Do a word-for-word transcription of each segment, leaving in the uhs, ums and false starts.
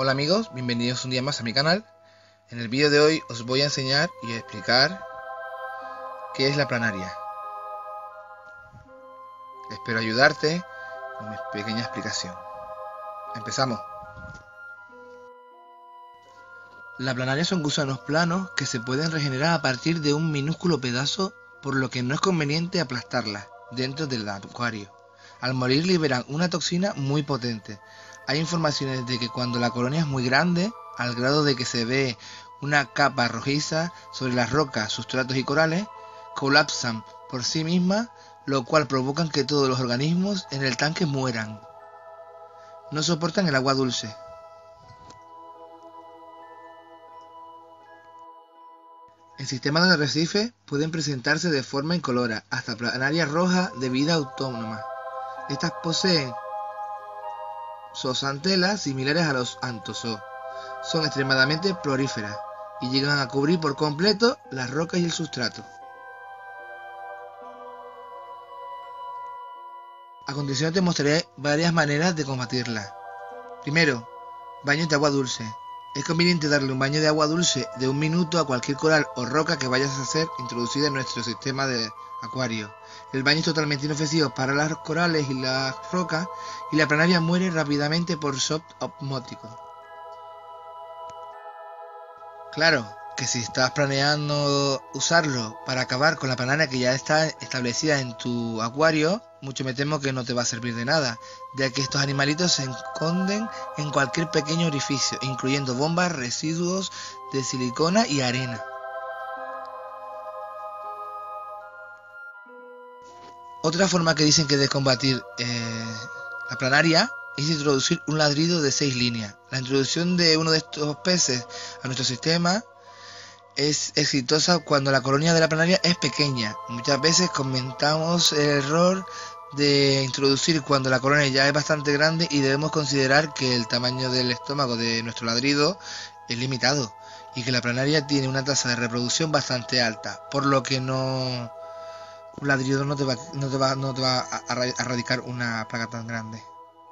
Hola amigos, bienvenidos un día más a mi canal. En el vídeo de hoy os voy a enseñar y a explicar qué es la planaria. Espero ayudarte con mi pequeña explicación. Empezamos. La planaria son gusanos planos que se pueden regenerar a partir de un minúsculo pedazo, por lo que no es conveniente aplastarlas dentro del acuario. Al morir liberan una toxina muy potente. Hay informaciones de que cuando la colonia es muy grande, al grado de que se ve una capa rojiza sobre las rocas, sustratos y corales, colapsan por sí mismas, lo cual provoca que todos los organismos en el tanque mueran. No soportan el agua dulce. En sistemas de arrecife pueden presentarse de forma incolora, hasta planarias rojas de vida autónoma. Estas poseen zooxantelas similares a los antozoo. Son extremadamente prolíferas y llegan a cubrir por completo las rocas y el sustrato. A continuación te mostraré varias maneras de combatirla. Primero, baños de agua dulce. Es conveniente darle un baño de agua dulce de un minuto a cualquier coral o roca que vayas a hacer introducida en nuestro sistema de acuario. El baño es totalmente inofensivo para las corales y las rocas, y la planaria muere rápidamente por shock osmótico. Claro que si estás planeando usarlo para acabar con la planaria que ya está establecida en tu acuario, mucho me temo que no te va a servir de nada, ya que estos animalitos se esconden en cualquier pequeño orificio, incluyendo bombas, residuos de silicona y arena. Otra forma que dicen que de combatir eh, la planaria es introducir un ladrido de seis líneas. La introducción de uno de estos peces a nuestro sistema es exitosa cuando la colonia de la planaria es pequeña. Muchas veces comentamos el error de introducir cuando la colonia ya es bastante grande, y debemos considerar que el tamaño del estómago de nuestro ladrido es limitado y que la planaria tiene una tasa de reproducción bastante alta, por lo que no un ladrido no te va, no te va, no te va a, a erradicar una plaga tan grande.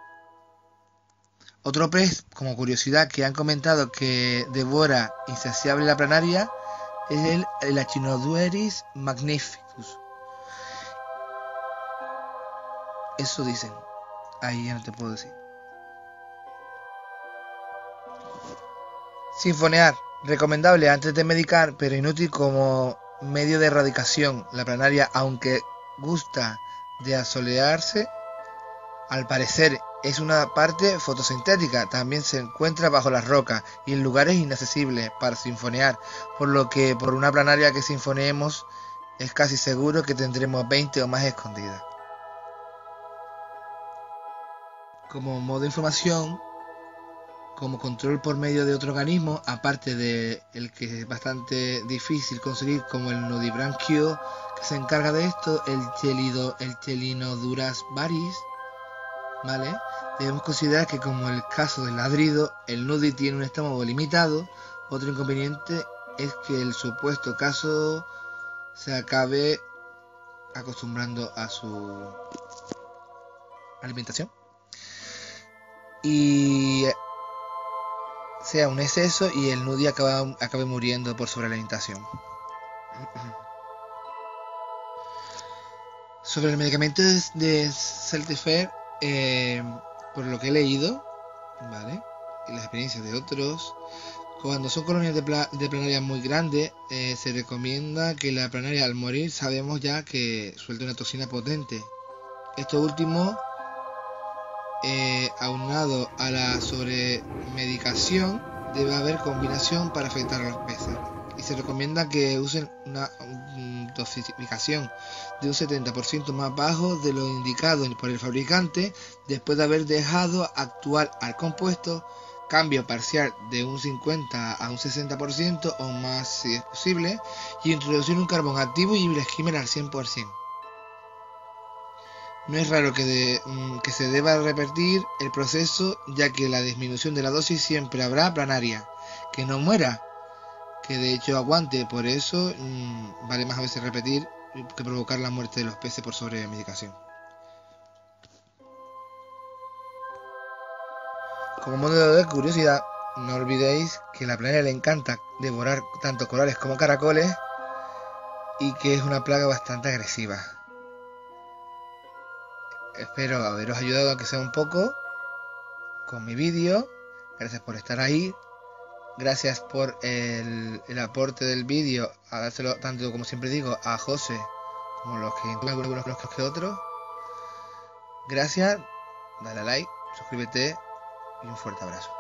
Otro pez, como curiosidad, que han comentado que devora insaciable la planaria es el, el Echinodueris magnificus. Eso dicen. Ahí ya no te puedo decir. Sinfonear. Recomendable antes de medicar, pero inútil como medio de erradicación. La planaria, aunque gusta de asolearse, al parecer es una parte fotosintética. También se encuentra bajo las rocas y en lugares inaccesibles para sinfonear, por lo que por una planaria que sinfoneemos es casi seguro que tendremos veinte o más escondidas. Como modo de información, como control por medio de otro organismo, aparte de el que es bastante difícil conseguir, como el nudibranquio, que se encarga de esto, el chelido, el Chelinoduras varis, ¿vale? Debemos considerar que, como el caso del ladrido, el nudi tiene un estómago limitado. Otro inconveniente es que el supuesto caso se acabe acostumbrando a su alimentación y sea un exceso y el nudi acaba, acabe muriendo por sobrealimentación. Sobre el medicamento de Celtifer, eh, por lo que he leído, ¿vale?, y las experiencias de otros, cuando son colonias de, pla de planaria muy grandes, eh, se recomienda que la planaria, al morir, sabemos ya que suelta una toxina potente. Esto último, eh, aunado a la sobremedicación, debe haber combinación para afectar a los peces, y se recomienda que usen una um, dosificación de un setenta por ciento más bajo de lo indicado por el fabricante, después de haber dejado actuar al compuesto, cambio parcial de un cincuenta a un sesenta por ciento o más si es posible, y introducir un carbón activo y un skimmer al cien por ciento. No es raro que, de, que se deba repetir el proceso, ya que la disminución de la dosis siempre habrá planaria que no muera, que de hecho aguante. Por eso mmm, vale más a veces repetir que provocar la muerte de los peces por sobremedicación. Como modo de curiosidad, no olvidéis que a la planaria le encanta devorar tanto corales como caracoles y que es una plaga bastante agresiva. Espero haberos ayudado aunque sea un poco con mi vídeo. Gracias por estar ahí. Gracias por el, el aporte del vídeo, a dárselo tanto como siempre digo a José como los que algunos los que otros. Gracias, dale a like, suscríbete y un fuerte abrazo.